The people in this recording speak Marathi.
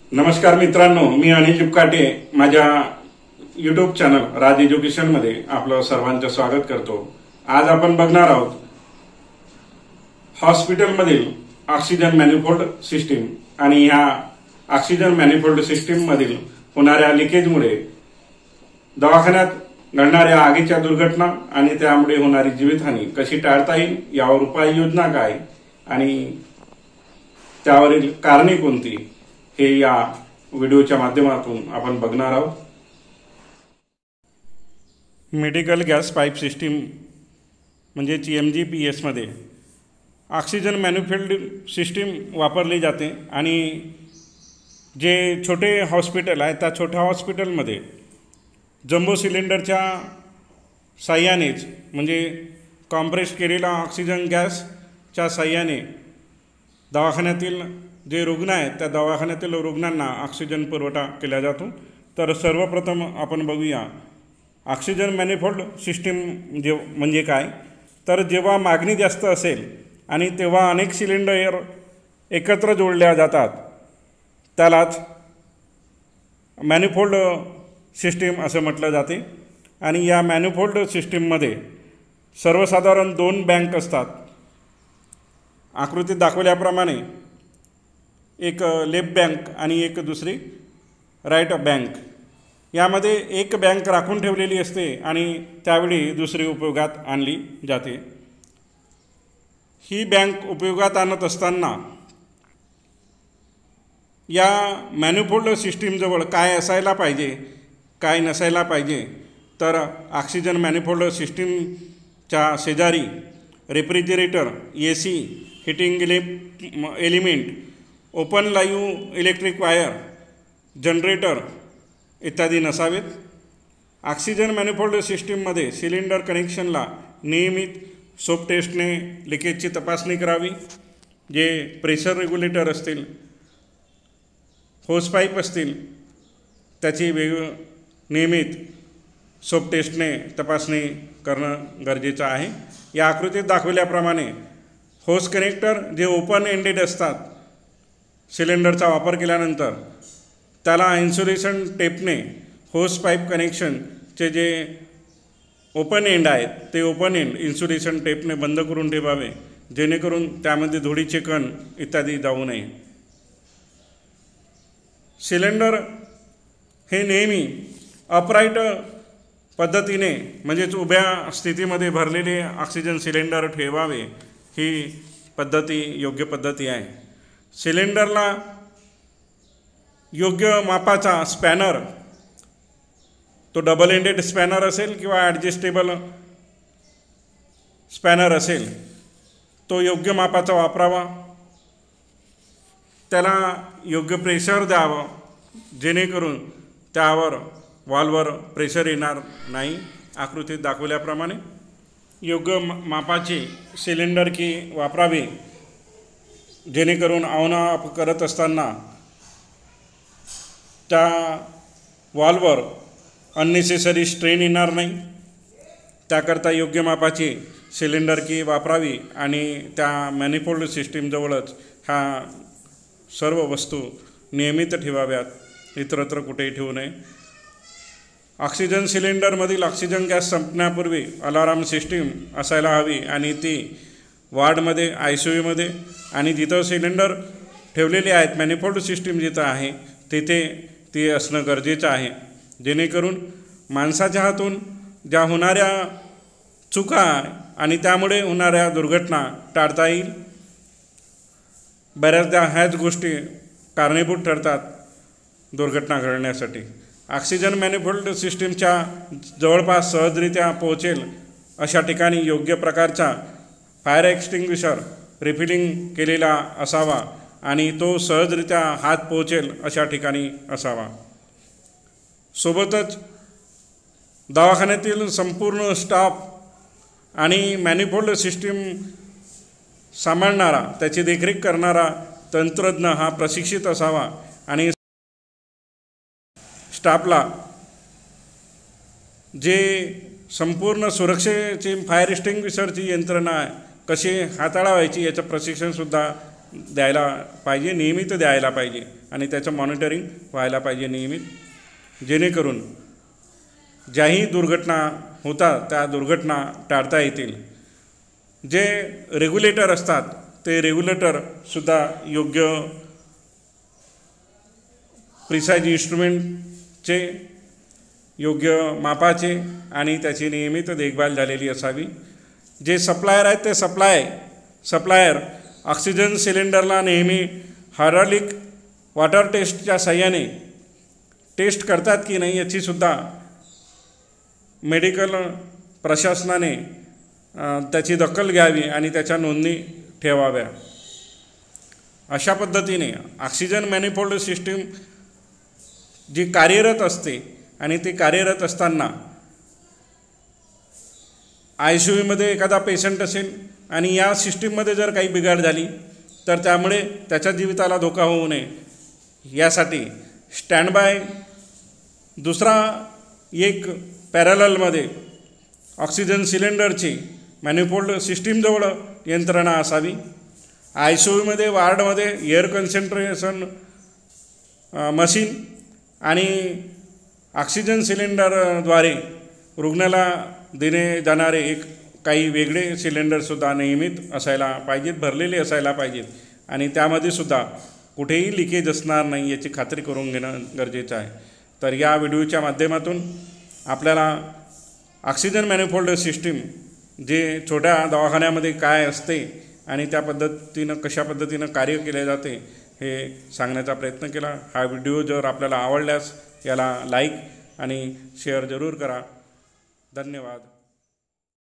नमस्कार मित्रांनो, मी अनिल लिपकाटे माझ्या यूट्यूब चॅनल राज एज्युकेशन मध्ये आपलं सर्वांचं स्वागत करतो। आज आपण बघणार आहोत हॉस्पिटलमधील ऑक्सिजन मॅनिफोल्ड सिस्टीम आणि ह्या ऑक्सिजन मॅनिफोल्ड सिस्टीम मधील होणाऱ्या लिकेजमुळे दवाखान्यात घडणाऱ्या आगीच्या दुर्घटना आणि त्यामुळे होणारी जीवितहानी कशी टाळता येईल यावर उपाययोजना काय आणि त्यावरील कारणे कोणती हे या व्हिडिओच्या माध्यमातून आपण बघणार आहोत। मेडिकल गॅस पाईप सिस्टीम म्हणजे MGPS मध्ये ऑक्सिजन मॅनिफोल्ड सिस्टीम वापरली जाते आणि जे छोटे हॉस्पिटल आहे त्या छोट्या हॉस्पिटलमध्ये जम्बो सिलेंडरच्या साह्यानेच म्हणजे कॉम्प्रेस केलेला ऑक्सिजन गॅसच्या साह्याने दवाखान्यातील जे रुग्ण आहेत त्या दवाखान्यातील रुग्णांना ऑक्सिजन पुरवठा केला जातो। तर सर्वप्रथम आपण बघूया ऑक्सिजन मॅनिफोल्ड सिस्टीम म्हणजे काय। तर जेव्हा मागणी जास्त असेल आणि तेव्हा अनेक सिलेंडर एकत्र जोडल्या जातात त्यालाच मॅनिफोल्ड सिस्टीम असं म्हटलं जाते। आणि या मॅनिफोल्ड सिस्टीममध्ये सर्वसाधारण 2 बँक असतात। आकृतीत दाखवल्याप्रमाणे एक लेफ्ट बँक आणि एक दुसरी राईट बँक। यामध्ये एक बँक राखून ठेवलेली असते आणि त्यावेळी दुसरी उपयोगात आणली जाते। ही बँक उपयोगात आणत असताना या मॅनिफोल्ड सिस्टीमजवळ काय असायला पाहिजे काय नसायला पाहिजे। तर ऑक्सिजन मॅनिफोल्ड सिस्टीमच्या शेजारी refrigerator, AC, heating element, open live electric wire, generator इत्यादी नसावेत। ऑक्सिजन मॅनिफोल्ड सिस्टीममध्ये सिलेंडर कनेक्शनला नियमित सोप टेस्टने लिकेजची तपासणी करावी। जे प्रेशर रेग्युलेटर असतील, होस पाईप असतील त्याची नियमित सोप टेस्टने तपासणी करणं गरजेचं आहे। या आकृतीत दाखवल्याप्रमाणे होस कनेक्टर जे ओपन एंडेड असतात सिलेंडरचा वापर केल्यानंतर त्याला इन्सुलेशन टेपने होस पाईप कनेक्शनचे जे ओपन एंड आहेत ते ओपन एंड इन्सुलेशन टेपने बंद करून ठेवावे जेणेकरून त्यामध्ये धुळीचे कण इत्यादी जाऊ नये। सिलेंडर हे नेहमी अपराईट पद्धतीने म्हणजेच उभ्या स्थितीमध्ये भरलेले ऑक्सिजन सिलेंडर ठेवावे ही पद्धती योग्य पद्धती आहे। सिलेंडरला योग्य मापाचा स्पॅनर, तो डबल एंडेड स्पॅनर असेल किंवा ॲडजस्टेबल स्पॅनर असेल तो योग्य मापाचा वापरावा। त्याला योग्य प्रेशर द्यावं जेणेकरून त्यावर वॉल्ववर प्रेशर येणार नाही। आकृतीत दाखवल्याप्रमाणे योग्य मापाचे सिलेंडर की वापरावे जेणेकरून ऑन ऑफ करत असताना त्या वॉल्ववर अननेसेसरी स्ट्रेन येणार नाही। त्याकरता योग्य मापाची सिलेंडर की वापरावी आणि त्या मॅनिफोल्ड सिस्टीमजवळच ह्या सर्व वस्तू नियमित ठेवाव्यात, इतरत्र कुठेही ठेवू नये। ऑक्सिजन सिलेंडरमधील ऑक्सिजन गॅस संपण्यापूर्वी अलाराम सिस्टीम असायला हवी आणि ती वॉर्डमध्ये, ICUमध्ये आणि जिथं सिलेंडर ठेवलेले आहेत मॅनिफोल्ड सिस्टीम जिथं आहे तिथे ती असणं गरजेचं आहे जेणेकरून माणसाच्या हातून ज्या होणाऱ्या चुका आणि त्यामुळे होणाऱ्या दुर्घटना टाळता येईल। बऱ्याचदा ह्याच गोष्टी कारणीभूत ठरतात दुर्घटना घडण्यासाठी। ऑक्सिजन मॅनिफोल्ड सिस्टीमच्या जवळपास सहजरित्या पोहोचेल अशा ठिकाणी योग्य प्रकारचा फायर एक्सटिंग्विशर रिफिलिंग केलेला असावा आणि तो सहजरित्या हात पोहोचेल अशा ठिकाणी असावा। सोबतच दवाखान्यातील संपूर्ण स्टाफ आणि मॅनिफोल्ड सिस्टीम सांभाळणारा, त्याची देखरेख करणारा तंत्रज्ञ हा प्रशिक्षित असावा आणि स्टाफला जे संपूर्ण सुरक्षेची फायर एक्सटिंग्विशरची यंत्रणा कशी हाताळावायची याचं प्रशिक्षणसुद्धा द्यायला पाहिजे, नियमित द्यायला पाहिजे आणि त्याचं मॉनिटरिंग व्हायला पाहिजे नियमित, जेणेकरून ज्याही दुर्घटना होतात त्या दुर्घटना टाळता येतील. जे रेग्युलेटर असतात ते रेग्युलेटरसुद्धा योग्य प्रिसाईज इन्स्ट्रुमेंटचे, योग्य मापाचे आणि त्याची नियमित देखभाल झालेली असावी. जे सप्लायर आहेत ते सप्लायर ऑक्सिजन सिलेंडरला नेहमी हायड्रॉलिक वॉटर टेस्टच्या साह्याने टेस्ट करतात की नाही याचीसुद्धा मेडिकल प्रशासनाने त्याची दखल घ्यावी आणि त्याच्या नोंदणी ठेवाव्या. अशा पद्धतीने ऑक्सिजन मॅनिफोल्ड सिस्टीम जी कार्यरत असते आणि ती कार्यरत असताना ICUमध्ये एखादा पेशंट असेल आणि या सिस्टीममध्ये जर काही बिघाड झाली तर त्यामुळे त्याच्या जीविताला धोका होऊ नये यासाठी स्टँडबाय दुसरा एक पॅरललमध्ये ऑक्सिजन सिलेंडरची मॅनिफोल्ड सिस्टीमजवळ यंत्रणा असावी. ICUमध्ये वार्डमध्ये एअर कन्सन्ट्रेशन मशीन आणि ऑक्सिजन सिलेंडरद्वारे रुग्णाला देणे जाणारे काही वेगळे सिलेंडरसुद्धा नियमित असायला पाहिजेत, भरलेले असायला पाहिजेत आणि त्यामध्ये सुद्धा कुठेही लिकेज असणार नाही याची खात्री करून घेणं गरजेचं आहे. तर या व्हिडिओच्या माध्यमातून आपल्याला ऑक्सिजन मॅनिफोल्ड सिस्टीम जे छोट्या दवाखान्यामध्ये काय असते आणि त्या पद्धतीनं कशा पद्धतीनं कार्य केले जाते हे सांगण्याचा प्रयत्न केला. हा व्हिडिओ जर आपल्याला आवडल्यास याला लाईक आणि शेअर जरूर करा. धन्यवाद.